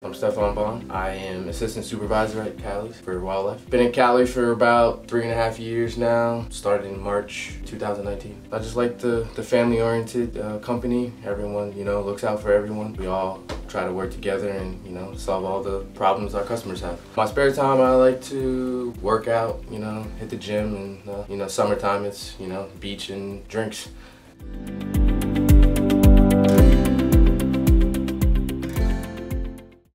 I'm Stephon Bond. I am assistant supervisor at Cowleys for wildlife. Been in Cowleys for about 3.5 years now. Started in March 2019. I just like the family-oriented company. Everyone, looks out for everyone. We all try to work together and, solve all the problems our customers have. My spare time, I like to work out, hit the gym, and, summertime it's, beach and drinks.